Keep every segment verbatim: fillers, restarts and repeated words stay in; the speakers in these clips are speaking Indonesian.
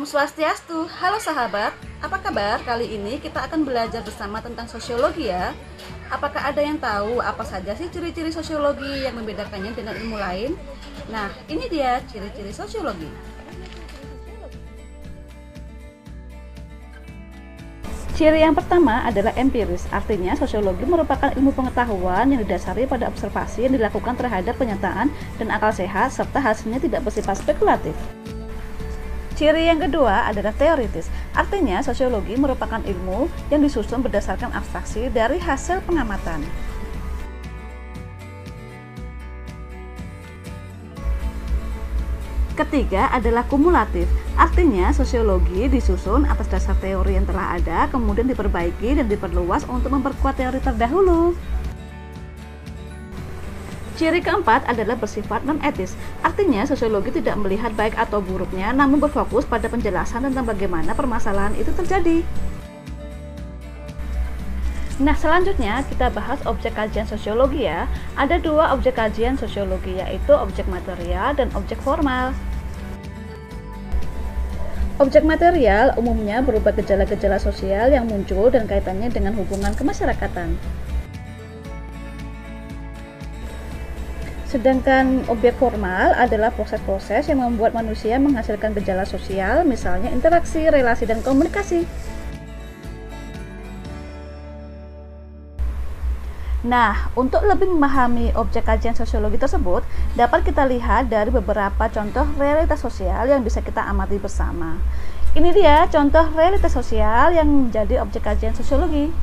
Om Swastiastu, halo sahabat, apa kabar? Kali ini kita akan belajar bersama tentang sosiologi ya. Apakah ada yang tahu apa saja sih ciri-ciri sosiologi yang membedakannya dengan ilmu lain? Nah, ini dia ciri-ciri sosiologi. Ciri yang pertama adalah empiris, artinya sosiologi merupakan ilmu pengetahuan yang didasari pada observasi yang dilakukan terhadap kenyataan dan akal sehat serta hasilnya tidak bersifat spekulatif. Ciri yang kedua adalah teoritis, artinya sosiologi merupakan ilmu yang disusun berdasarkan abstraksi dari hasil pengamatan. Ketiga adalah kumulatif, artinya sosiologi disusun atas dasar teori yang telah ada, kemudian diperbaiki dan diperluas untuk memperkuat teori terdahulu. Ciri keempat adalah bersifat non-etis, artinya sosiologi tidak melihat baik atau buruknya, namun berfokus pada penjelasan tentang bagaimana permasalahan itu terjadi. Nah, selanjutnya kita bahas objek kajian sosiologi ya. Ada dua objek kajian sosiologi, yaitu objek material dan objek formal. Objek material umumnya berupa gejala-gejala sosial yang muncul dan kaitannya dengan hubungan kemasyarakatan. Sedangkan objek formal adalah proses-proses yang membuat manusia menghasilkan gejala sosial, misalnya interaksi, relasi, dan komunikasi. Nah, untuk lebih memahami objek kajian sosiologi tersebut, dapat kita lihat dari beberapa contoh realitas sosial yang bisa kita amati bersama. Ini dia contoh realitas sosial yang menjadi objek kajian sosiologi.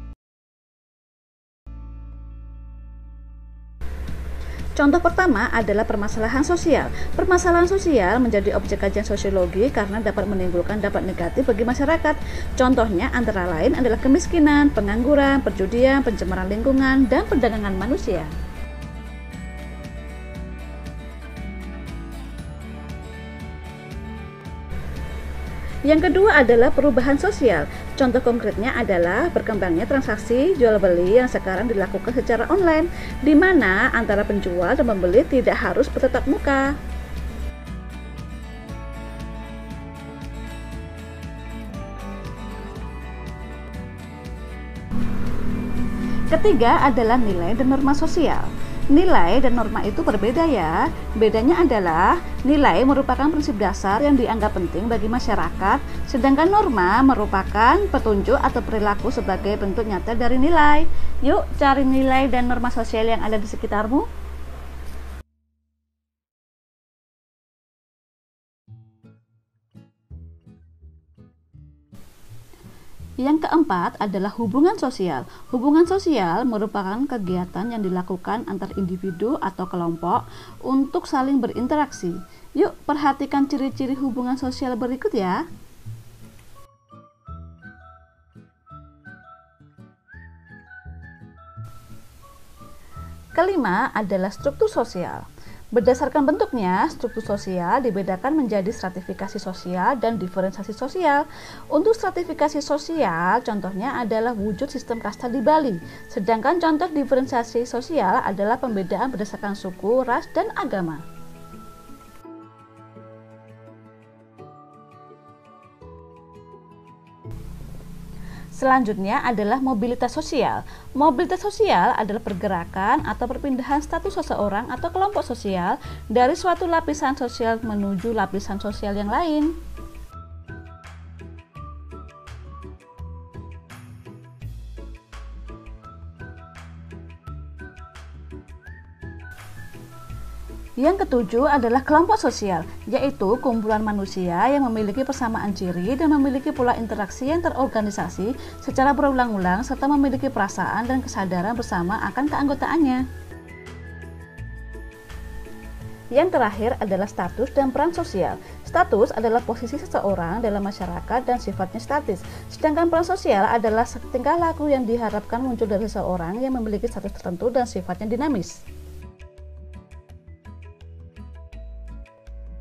Contoh pertama adalah permasalahan sosial. Permasalahan sosial menjadi objek kajian sosiologi karena dapat menimbulkan dampak negatif bagi masyarakat. Contohnya antara lain adalah kemiskinan, pengangguran, perjudian, pencemaran lingkungan, dan perdagangan manusia. Yang kedua adalah perubahan sosial. Contoh konkretnya adalah berkembangnya transaksi jual-beli yang sekarang dilakukan secara online, di mana antara penjual dan pembeli tidak harus bertatap muka. Ketiga adalah nilai dan norma sosial. Nilai dan norma itu berbeda ya. Bedanya adalah nilai merupakan prinsip dasar yang dianggap penting bagi masyarakat, sedangkan norma merupakan petunjuk atau perilaku sebagai bentuk nyata dari nilai. Yuk cari nilai dan norma sosial yang ada di sekitarmu. Yang keempat adalah hubungan sosial. Hubungan sosial merupakan kegiatan yang dilakukan antar individu atau kelompok untuk saling berinteraksi. Yuk perhatikan ciri-ciri hubungan sosial berikut ya. Kelima adalah struktur sosial. Berdasarkan bentuknya, struktur sosial dibedakan menjadi stratifikasi sosial dan diferensiasi sosial. Untuk stratifikasi sosial, contohnya adalah wujud sistem kasta di Bali. Sedangkan contoh diferensiasi sosial adalah pembedaan berdasarkan suku, ras, dan agama. Selanjutnya adalah mobilitas sosial. Mobilitas sosial adalah pergerakan atau perpindahan status seseorang atau kelompok sosial dari suatu lapisan sosial menuju lapisan sosial yang lain. Yang ketujuh adalah kelompok sosial, yaitu kumpulan manusia yang memiliki persamaan ciri dan memiliki pola interaksi yang terorganisasi secara berulang-ulang serta memiliki perasaan dan kesadaran bersama akan keanggotaannya. Yang terakhir adalah status dan peran sosial. Status adalah posisi seseorang dalam masyarakat dan sifatnya statis, sedangkan peran sosial adalah tingkah laku yang diharapkan muncul dari seseorang yang memiliki status tertentu dan sifatnya dinamis.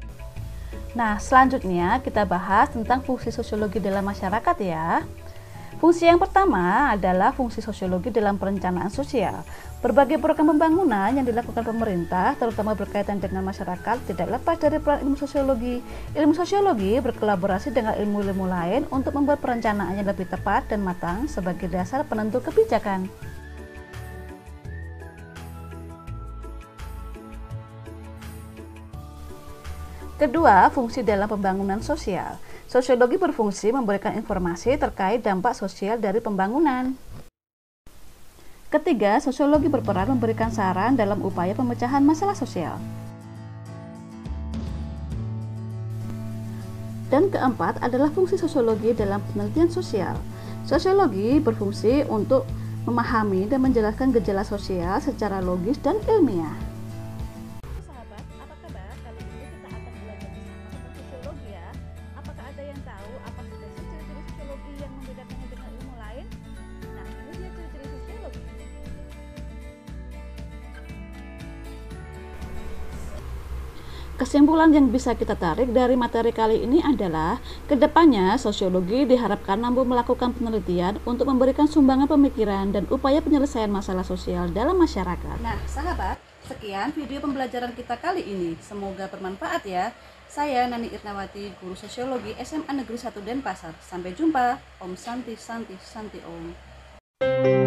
Nah, selanjutnya kita bahas tentang fungsi sosiologi dalam masyarakat ya. Fungsi yang pertama adalah fungsi sosiologi dalam perencanaan sosial. Berbagai program pembangunan yang dilakukan pemerintah, terutama berkaitan dengan masyarakat, tidak lepas dari peran ilmu sosiologi. Ilmu sosiologi berkolaborasi dengan ilmu-ilmu lain untuk membuat perencanaan yang lebih tepat dan matang sebagai dasar penentu kebijakan. Kedua, fungsi dalam pembangunan sosial. Sosiologi berfungsi memberikan informasi terkait dampak sosial dari pembangunan. Ketiga, sosiologi berperan memberikan saran dalam upaya pemecahan masalah sosial. Dan keempat adalah fungsi sosiologi dalam penelitian sosial. Sosiologi berfungsi untuk memahami dan menjelaskan gejala sosial secara logis dan ilmiah. Sahabat, apa kabar? Kali ini kita akan belajar bersama tentang sosiologi ya. Apakah ada yang tahu apa saja sih ciri-ciri sosiologi yang membedakannya dengan ilmu lain? Nah, ini dia ciri-ciri sosiologi. Kesimpulan yang bisa kita tarik dari materi kali ini adalah, kedepannya sosiologi diharapkan mampu melakukan penelitian untuk memberikan sumbangan pemikiran dan upaya penyelesaian masalah sosial dalam masyarakat. Nah, sahabat, sekian video pembelajaran kita kali ini. Semoga bermanfaat ya. Saya Nani Irnawati, Guru Sosiologi S M A Negeri satu Denpasar. Sampai jumpa. Om Santi Santi Santi Om.